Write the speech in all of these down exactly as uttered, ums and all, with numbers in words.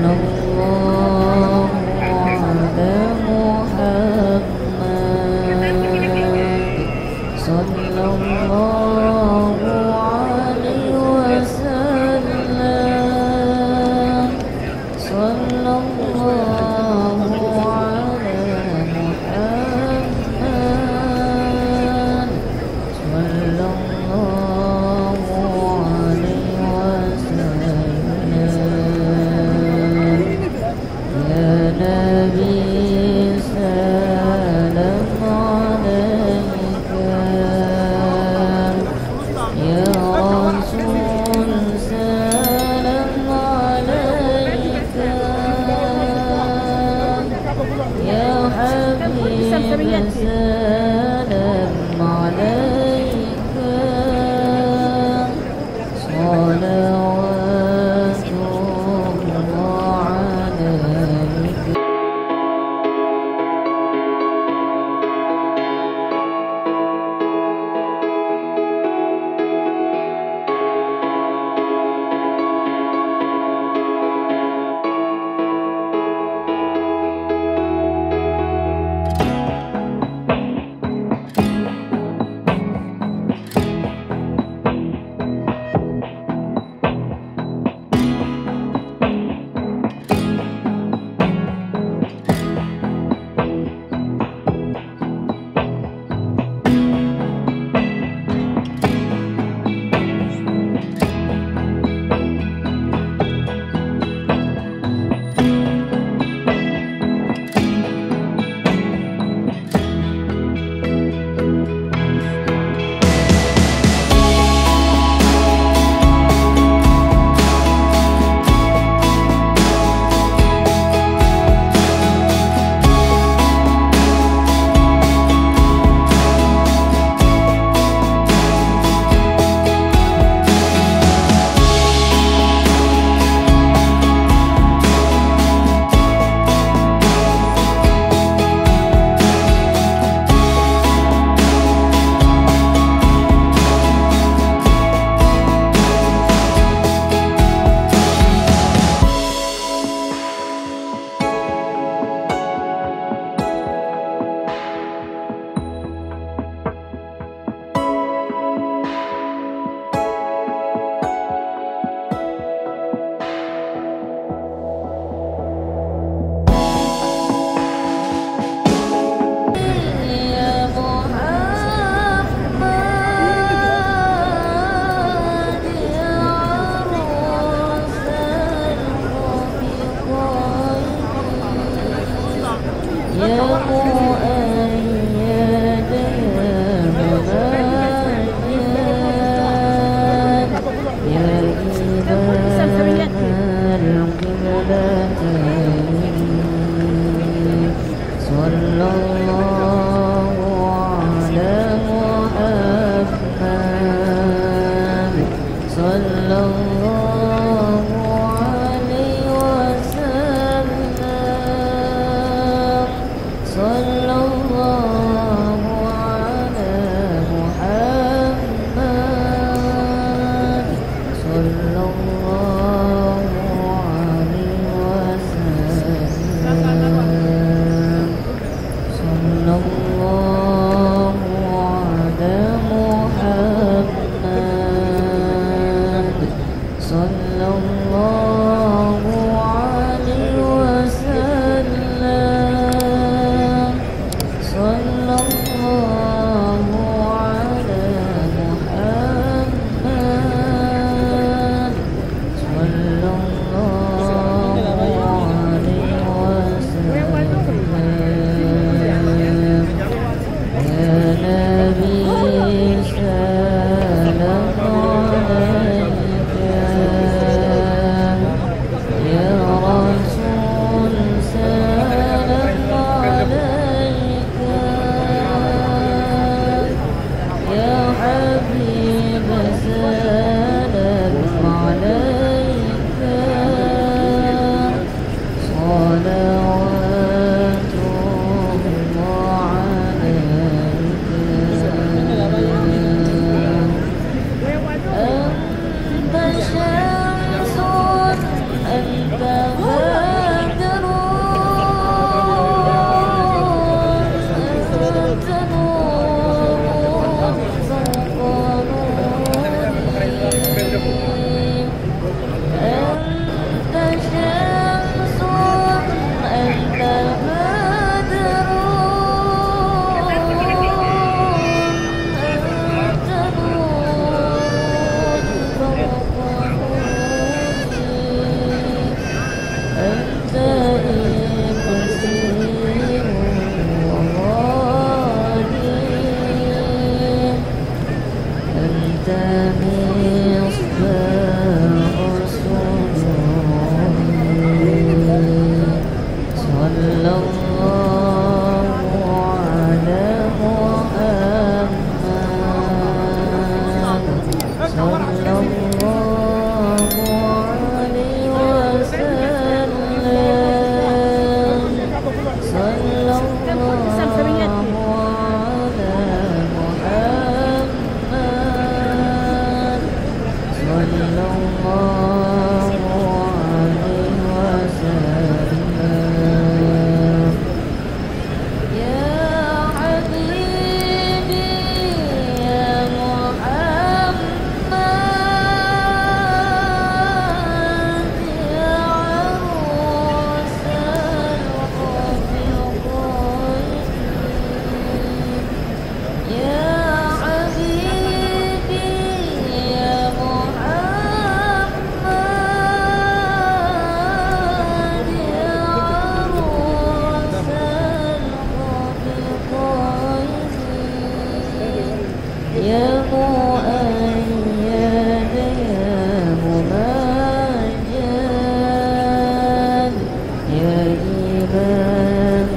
حبيب سلام عليك أنت إبسيم وغالي، أنت مصباح سروري. صلى الله على محمد، صلى الله عليه وسلم، صلى الله على محمد، صلى الله عليه وسلم. يا حبيبي يا محمد، يا عروس الخفقين، يا حبيبي يا محمد، يا عروس الخفقين، يا مؤيد يا ممجد، يا إمام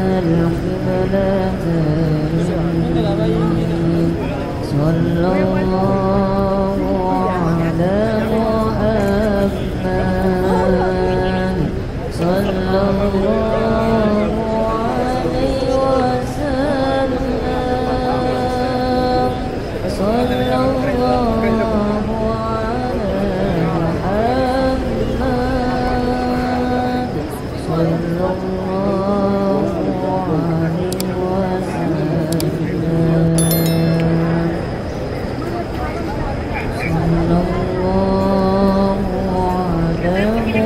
القبلتين. صلى الله على محمد، صلى الله عليه وسلم، صلى الله على محمد، صلى الله عليه وسلم، صلى الله على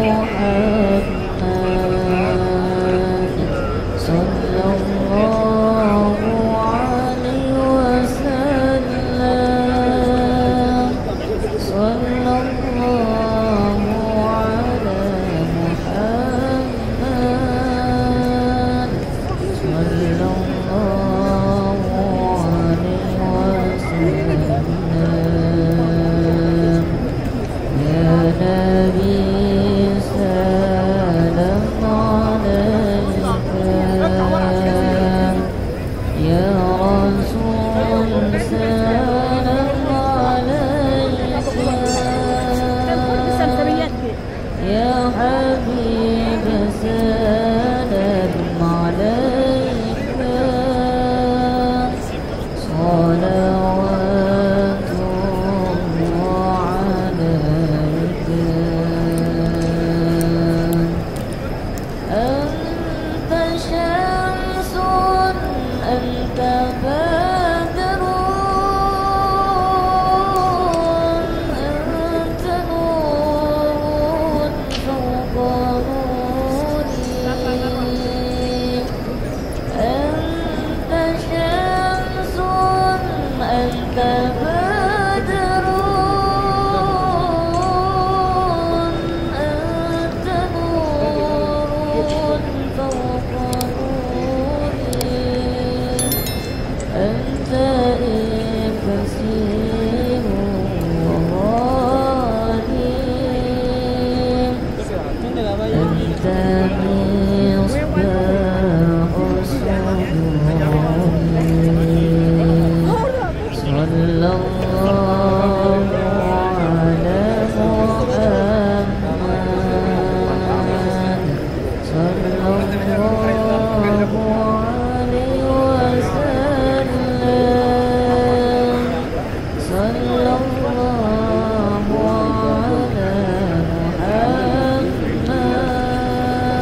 محمد، صلى الله عليه وسلم، صلى الله على محمد، صلى الله عليه وسلم. يا نبي سلام عليك، يا رسول سلام عليك، يا حبيب سلام عليك، صلوات الله عليك. أنت شمس، أنت بدر، أنت نور فوق نوري، أنت شمس، أنت بدر، أنت نور فوق نوري، أنت إبسيم وغالي، أنت مصباح سروري. صلى الله على محمد، صلى الله عليه وسلم، صلى الله على محمد،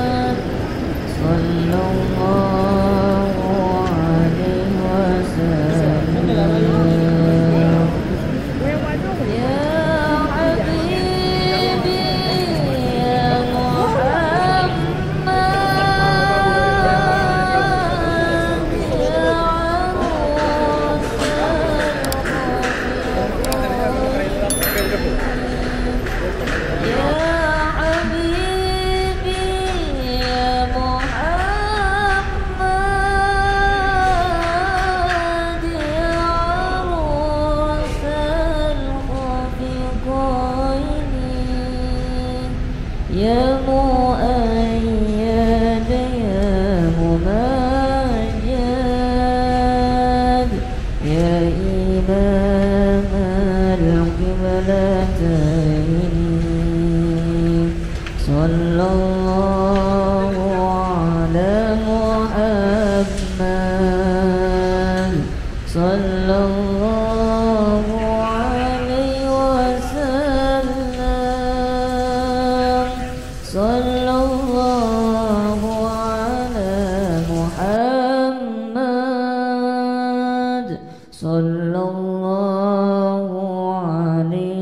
يا مؤيد يا ممجد يا إمام القبلتين صلى الله على محمد صلى الله عليه وسلم صلى الله على محمد صلى الله عليه